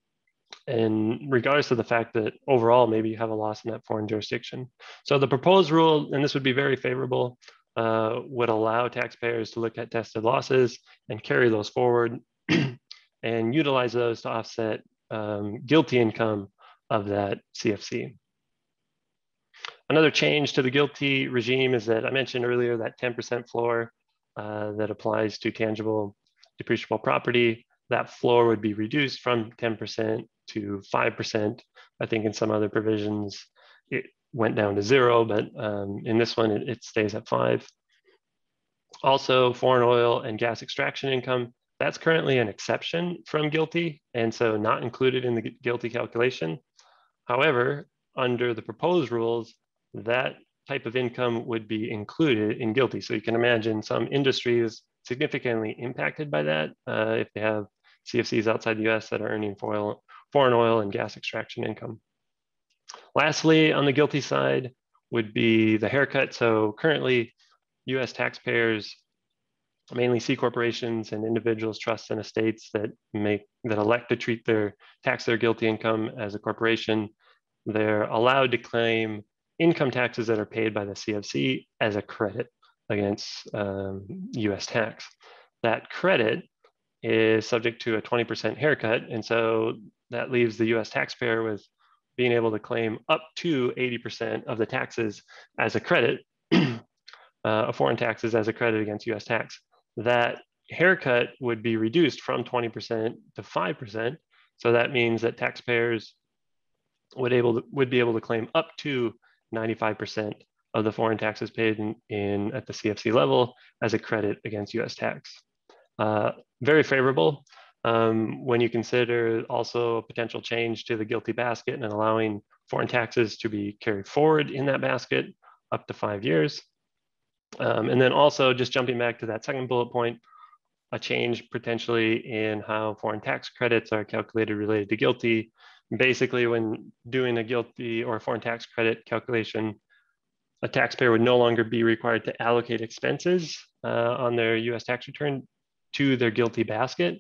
And regardless of the fact that overall, maybe you have a loss in that foreign jurisdiction. So the proposed rule, and this would be very favorable, would allow taxpayers to look at tested losses and carry those forward and utilize those to offset GILTI income of that CFC. Another change to the GILTI regime is that I mentioned earlier that 10% floor that applies to tangible depreciable property. That floor would be reduced from 10% to 5%. I think in some other provisions, it went down to 0, but in this one, it stays at 5. Also, foreign oil and gas extraction income, that's currently an exception from GILTI, and so not included in the GILTI calculation. However, under the proposed rules, that type of income would be included in GILTI. So you can imagine some industries significantly impacted by that if they have CFCs outside the US that are earning foreign oil and gas extraction income. Lastly, on the GILTI side would be the haircut. So currently, US taxpayers, mainly C corporations and individuals, trusts, and estates that elect to tax their GILTI income as a corporation, they're allowed to claim income taxes that are paid by the CFC as a credit against US tax. That credit is subject to a 20% haircut. And so that leaves the US taxpayer with being able to claim up to 80% of the taxes as a credit, foreign taxes as a credit against US tax. That haircut would be reduced from 20% to 5%. So that means that taxpayers would be able to claim up to 95% of the foreign taxes paid at the CFC level as a credit against US tax. Very favorable when you consider also a potential change to the GILTI basket and allowing foreign taxes to be carried forward in that basket up to 5 years. And then also just jumping back to that second bullet point, a change potentially in how foreign tax credits are calculated related to GILTI. Basically, when doing a GILTI or a foreign tax credit calculation, a taxpayer would no longer be required to allocate expenses on their US tax return to their GILTI basket,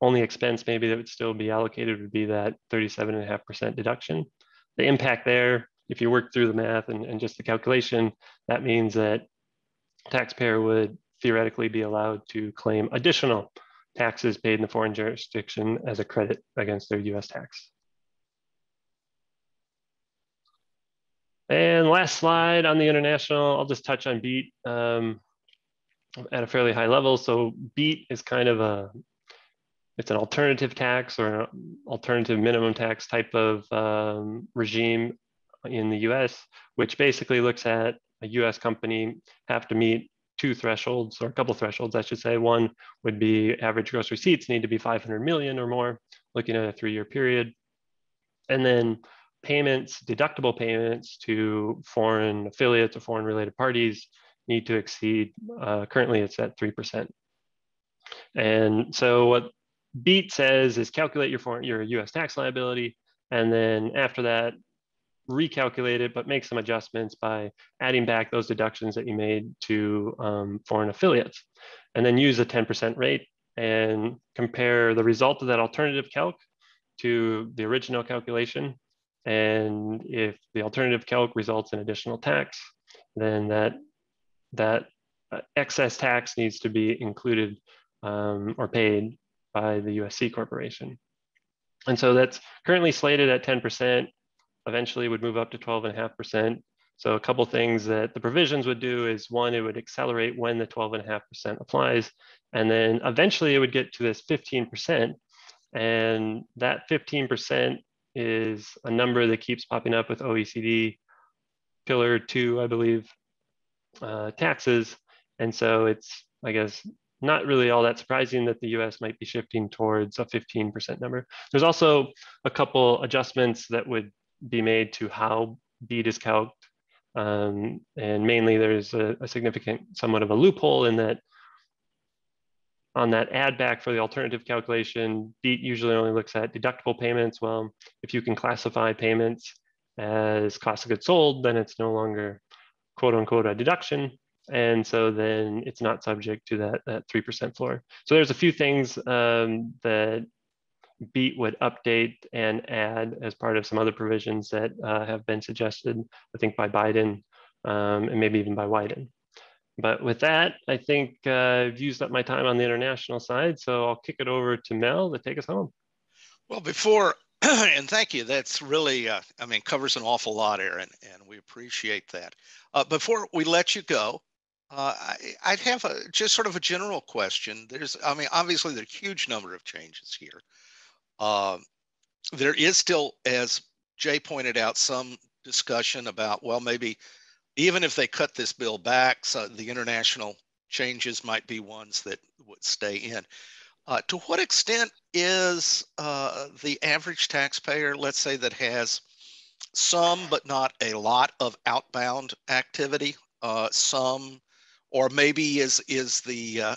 only expense maybe that would still be allocated would be that 37.5% deduction. The impact there, if you work through the math and just the calculation, that means that taxpayer would theoretically be allowed to claim additional taxes paid in the foreign jurisdiction as a credit against their US tax. And last slide on the international, I'll just touch on BEAT at a fairly high level. So BEAT is kind of it's an alternative tax or an alternative minimum tax type of regime in the US, which basically looks at a US company have to meet two thresholds, or a couple thresholds, I should say. One would be average gross receipts need to be 500 million or more, looking at a 3-year period. And then payments, deductible payments to foreign affiliates or foreign related parties need to exceed, currently it's at 3%. And so what BEAT says is calculate your US tax liability, and then after that, recalculate it, but make some adjustments by adding back those deductions that you made to foreign affiliates, and then use a 10% rate and compare the result of that alternative calc to the original calculation. And if the alternative calc results in additional tax, then that excess tax needs to be included or paid by the USC corporation. And so that's currently slated at 10%, eventually would move up to 12.5%. So a couple things that the provisions would do is, one, it would accelerate when the 12.5% applies. And then eventually it would get to this 15%. And that 15% is a number that keeps popping up with OECD Pillar 2, I believe, taxes. And so it's, I guess, not really all that surprising that the US might be shifting towards a 15% number. There's also a couple adjustments that would be made to how BEAT is calculated. And mainly there's a significant, somewhat of a loophole in that on that add back for the alternative calculation, BEAT usually only looks at deductible payments. Well, if you can classify payments as cost of goods sold, then it's no longer quote unquote a deduction. And so then it's not subject to that 3% floor. So there's a few things that BEAT would update and add as part of some other provisions that have been suggested, I think, by Biden and maybe even by Wyden. But with that, I think I've used up my time on the international side, so I'll kick it over to Mel to take us home. Well, before, and thank you, that's really, I mean, covers an awful lot, Aaron, and we appreciate that. Before we let you go, I'd have just sort of a general question. I mean, obviously there's a huge number of changes here. There is still, as Jay pointed out, some discussion about, well, maybe even if they cut this bill back, so the international changes might be ones that would stay in. To what extent is the average taxpayer, let's say, that has some but not a lot of outbound activity, some, or maybe is the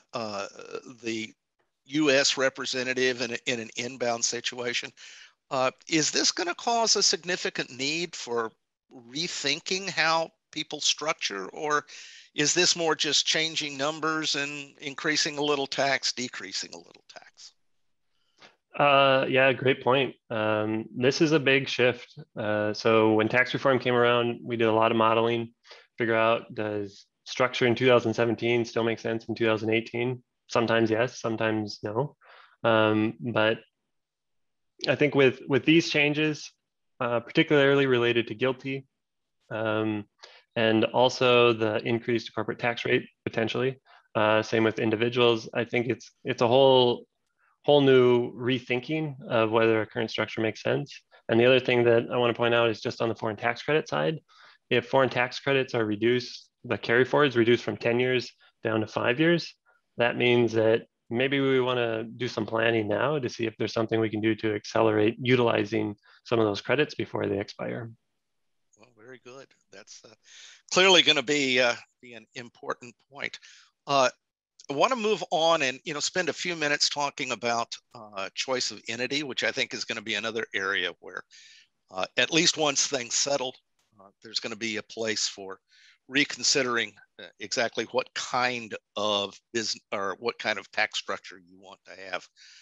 U.S. representative in an inbound situation, is this going to cause a significant need for rethinking how people structure, or is this more just changing numbers and increasing a little tax, decreasing a little tax? Yeah, great point. This is a big shift. So when tax reform came around, we did a lot of modeling, figure out, does structure in 2017 still make sense in 2018? Sometimes yes, sometimes no. But I think with these changes, particularly related to GILTI, and also the increased corporate tax rate potentially, same with individuals, I think it's a whole new rethinking of whether a current structure makes sense. And the other thing that I want to point out is just on the foreign tax credit side, if foreign tax credits are reduced, the carry forwards reduced from 10 years down to 5 years, that means that maybe we want to do some planning now to see if there's something we can do to accelerate utilizing some of those credits before they expire. Well, very good. That's clearly going to be an important point. I want to move on and spend a few minutes talking about choice of entity, which I think is going to be another area where at least once things settled, there's going to be a place for reconsidering exactly what kind of business or what kind of tax structure you want to have.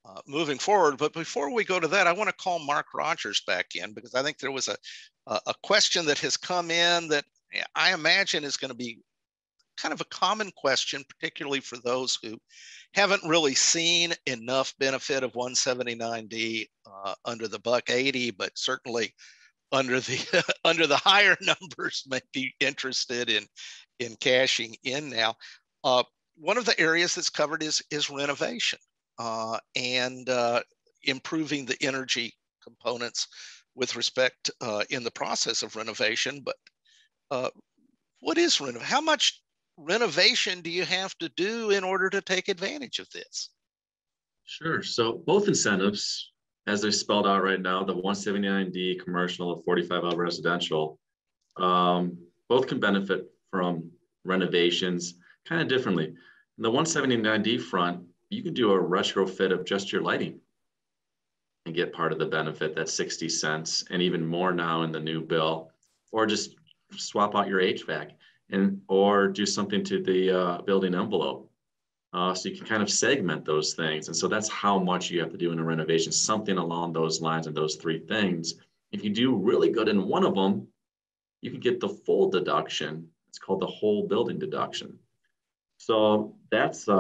moving forward. But before we go to that, I want to call Mark Rogers back in, because I think there was a question that has come in that I imagine is going to be kind of a common question, particularly for those who haven't really seen enough benefit of 179D under the $1.80, but certainly under the under the higher numbers may be interested in cashing in now. One of the areas that's covered is renovation and improving the energy components with respect in the process of renovation. But what is renovation? How much renovation do you have to do in order to take advantage of this? Sure. So both incentives, as they're spelled out right now, the 179D commercial, the 45L residential, both can benefit from renovations kind of differently. In the 179D front, you can do a retrofit of just your lighting and get part of the benefit, that's 60 cents, and even more now in the new bill, or just swap out your HVAC or do something to the building envelope. So you can kind of segment those things. And so that's how much you have to do in a renovation, something along those lines and those three things. If you do really good in one of them, you can get the full deduction. It's called the whole building deduction. So that's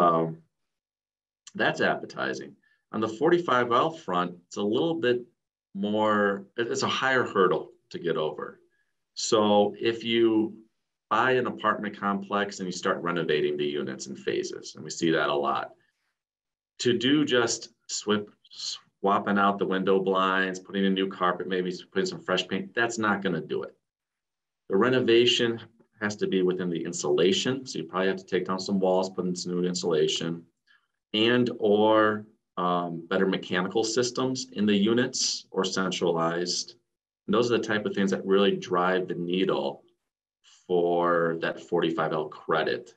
appetizing. On the 45L front, it's a little bit more, it's a higher hurdle to get over. So if you buy an apartment complex and you start renovating the units in phases, and we see that a lot, to do just swapping out the window blinds, putting in new carpet, maybe putting some fresh paint, that's not going to do it. The renovation has to be within the insulation. So you probably have to take down some walls, put in some new insulation, and or better mechanical systems in the units or centralized. And those are the type of things that really drive the needle for that 45L credit.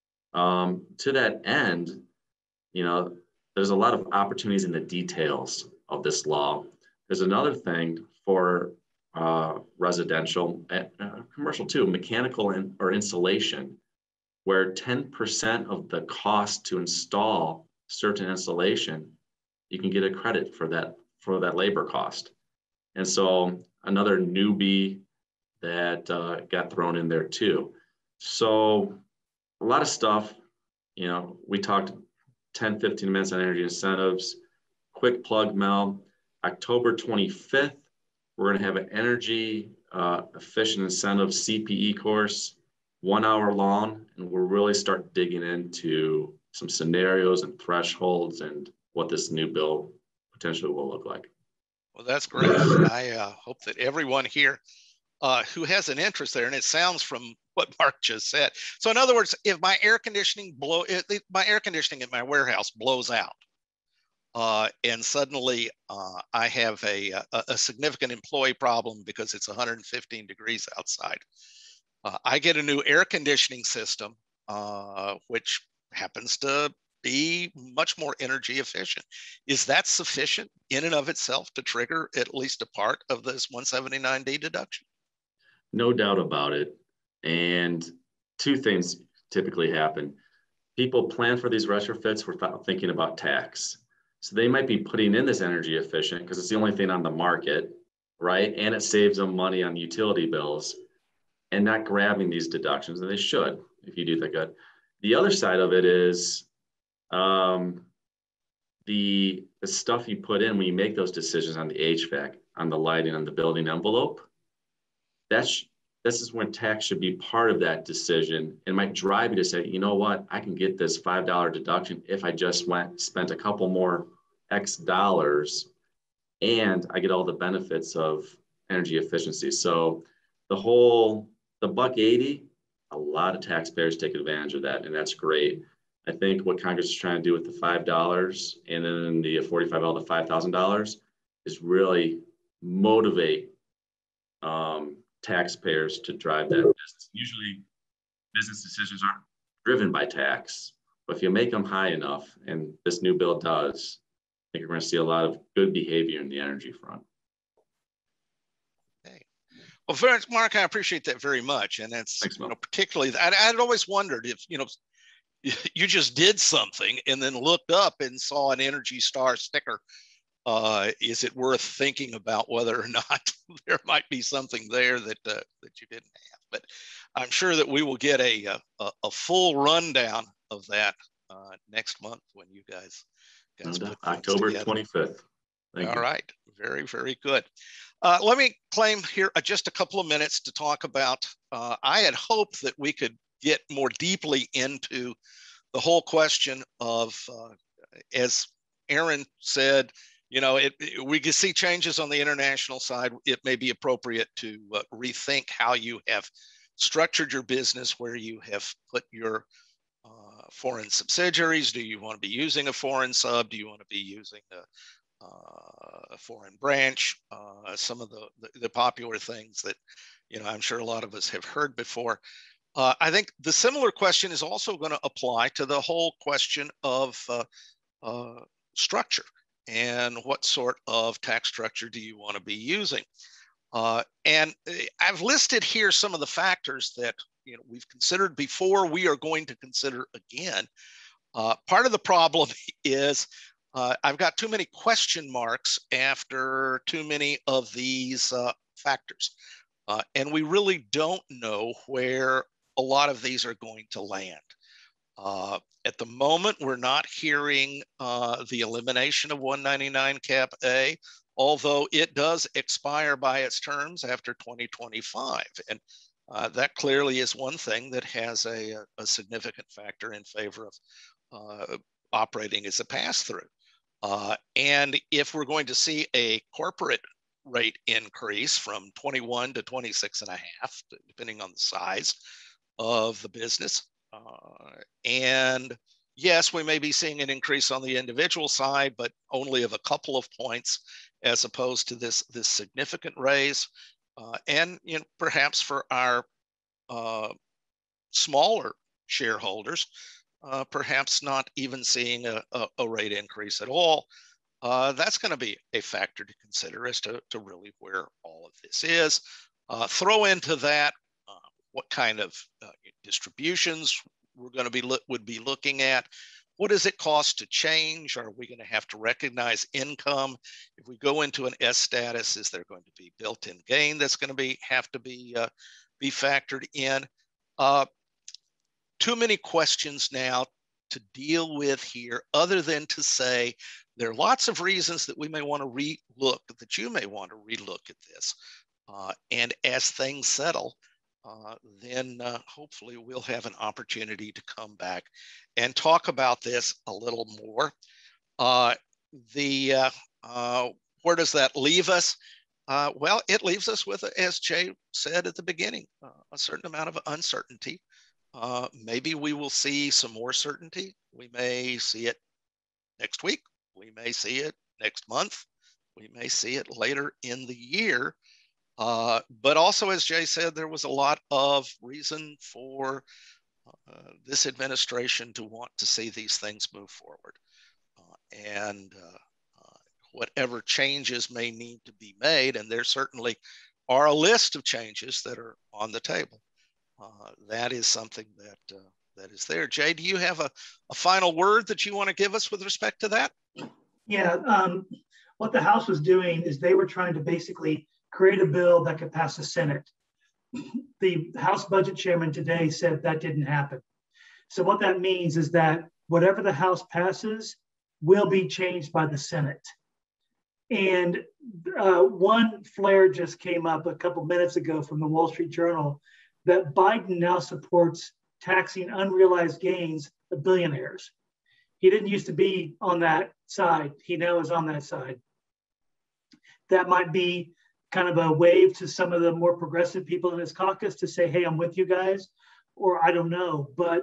To that end, there's a lot of opportunities in the details of this law. There's another thing for residential, commercial too, mechanical or installation, where 10% of the cost to install certain installation, you can get a credit for that labor cost. And so another newbie that got thrown in there too. So a lot of stuff, we talked 10, 15 minutes on energy incentives. Quick plug, Mel, October 25th, we're gonna have an energy efficient incentive CPE course, 1 hour long, and we'll really start digging into some scenarios and thresholds and what this new bill potentially will look like. Well, that's great. I hope that everyone here who has an interest there, and it sounds from what Mark just said. So in other words, if my air conditioning at my warehouse blows out, and suddenly I have a significant employee problem because it's 115 degrees outside, I get a new air conditioning system, which happens to be much more energy efficient. Is that sufficient in and of itself to trigger at least a part of this 179D deduction? No doubt about it. And two things typically happen. People plan for these retrofits without thinking about tax. So they might be putting in this energy efficient because it's the only thing on the market, right? And it saves them money on utility bills and not grabbing these deductions. And they should, if you do that good. The other side of it is the stuff you put in when you make those decisions on the HVAC, on the lighting, on the building envelope. This is when tax should be part of that decision. It might drive you to say, you know what, I can get this $5 deduction if I just spent a couple more X dollars and I get all the benefits of energy efficiency. So the $1.80, a lot of taxpayers take advantage of that, and that's great. I think what Congress is trying to do with the $5 and then the 45L to $5,000 is really motivate taxpayers to drive that business. Usually business decisions aren't driven by tax, but if you make them high enough, and this new bill does, I think you're going to see a lot of good behavior in the energy front. Okay. Well, Mark, I appreciate that very much. And it's, particularly, I'd always wondered if, you just did something and then looked up and saw an Energy Star sticker, is it worth thinking about whether or not there might be something there that you didn't have? But I'm sure that we will get a full rundown of that next month when you guys put October 25th. Thank you. All right, very, very good. Let me claim here just a couple of minutes to talk about, I had hoped that we could get more deeply into the whole question of, as Aaron said, you know, we can see changes on the international side. It may be appropriate to rethink how you have structured your business, where you have put your foreign subsidiaries. Do you want to be using a foreign sub? Do you want to be using a foreign branch? Some of the popular things that, you know, I'm sure a lot of us have heard before. I think the similar question is also going to apply to the whole question of structure, and what sort of tax structure do you want to be using? And I've listed here some of the factors that, you know, we've considered before, we are going to consider again. Part of the problem is I've got too many question marks after too many of these factors. And we really don't know where a lot of these are going to land. At the moment, we're not hearing the elimination of 199 Cap A, although it does expire by its terms after 2025. And that clearly is one thing that has a significant factor in favor of operating as a pass-through. And if we're going to see a corporate rate increase from 21 to 26.5, depending on the size of the business, and yes, we may be seeing an increase on the individual side, but only of a couple of points, as opposed to this significant raise. And, you know, perhaps for our smaller shareholders, perhaps not even seeing a rate increase at all. That's going to be a factor to consider as to really where all of this is. Throw into that what kind of distributions we're going to would be looking at. What does it cost to change? Are we going to have to recognize income? If we go into an S status, is there going to be built-in gain that's going to have to be factored in? Too many questions now to deal with here, other than to say there are lots of reasons that we may want to relook, that you may want to relook at this. And as things settle, then hopefully we'll have an opportunity to come back and talk about this a little more. Where does that leave us? Well, it leaves us with, as Jay said at the beginning, a certain amount of uncertainty. Maybe we will see some more certainty. We may see it next week. We may see it next month. We may see it later in the year. But also, as Jay said, there was a lot of reason for this administration to want to see these things move forward. And whatever changes may need to be made, and there certainly are a list of changes that are on the table. That is something that is there. Jay, do you have a final word that you want to give us with respect to that? Yeah, what the House was doing is they were trying to basically create a bill that could pass the Senate. The House Budget Chairman today said that didn't happen. So what that means is that whatever the House passes will be changed by the Senate. And one flare just came up a couple minutes ago from the Wall Street Journal that Biden now supports taxing unrealized gains of billionaires. He didn't used to be on that side. He now is on that side. That might be kind of a wave to some of the more progressive people in his caucus to say, hey, I'm with you guys, or I don't know. But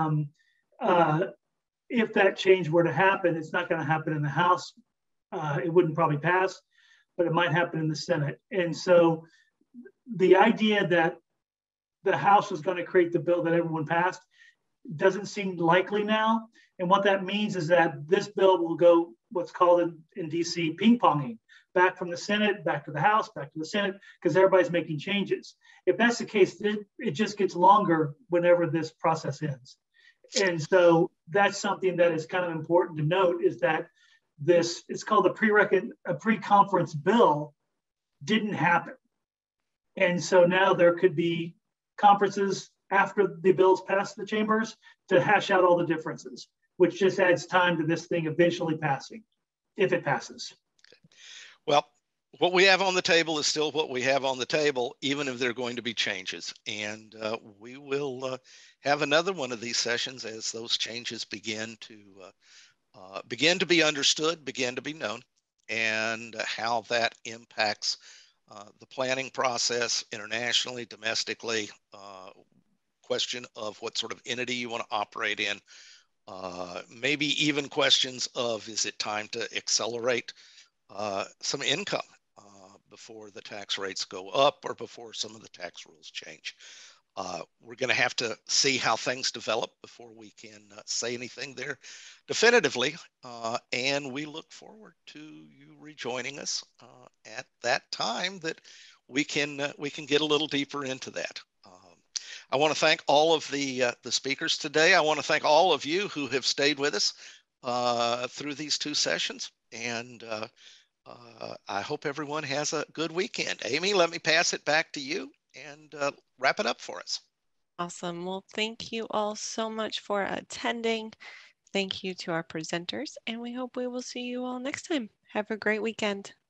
if that change were to happen, it's not going to happen in the House. It wouldn't probably pass, but it might happen in the Senate. And so the idea that the House was going to create the bill that everyone passed doesn't seem likely now. And what that means is that this bill will go what's called in DC ping-ponging, back from the Senate, back to the House, back to the Senate, because everybody's making changes. If that's the case, it just gets longer whenever this process ends. And so that's something that is kind of important to note, is that this, it's called a pre-conference bill, didn't happen. And so now there could be conferences after the bills pass the chambers to hash out all the differences, which just adds time to this thing eventually passing, if it passes. Well, what we have on the table is still what we have on the table, even if there are going to be changes. And we will have another one of these sessions as those changes begin to be understood, begin to be known, and how that impacts the planning process internationally, domestically, question of what sort of entity you want to operate in, maybe even questions of, is it time to accelerate some income before the tax rates go up or before some of the tax rules change. We're going to have to see how things develop before we can say anything there definitively. And we look forward to you rejoining us at that time, that we can get a little deeper into that. I want to thank all of the speakers today. I want to thank all of you who have stayed with us through these two sessions. And I hope everyone has a good weekend. Amy, let me pass it back to you and wrap it up for us. Awesome. Well, thank you all so much for attending. Thank you to our presenters, and we hope we will see you all next time. Have a great weekend.